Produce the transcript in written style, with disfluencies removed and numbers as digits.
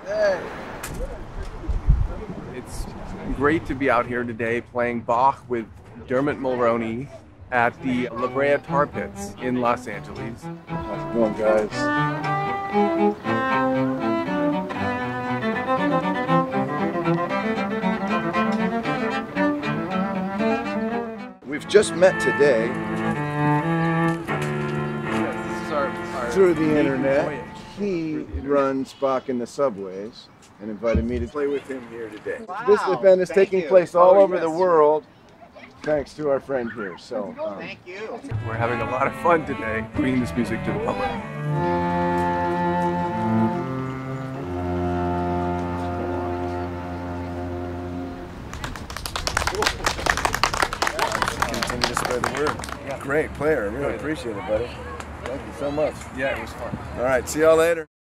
It's great to be out here today playing Bach with Dermot Mulroney at the Brea Tar Pits in Los Angeles. How's it going, guys? We've just met today through the internet. He runs Bach in the subways and invited me to play with him here today. Wow, this event is taking place all over the world thanks to our friend here. So thank you. We're having a lot of fun today bringing this music to the public. Continue to spread the word. Yeah. Great player. I really appreciate it, buddy. Thank you so much. Yeah, it was fun. All right, see y'all later.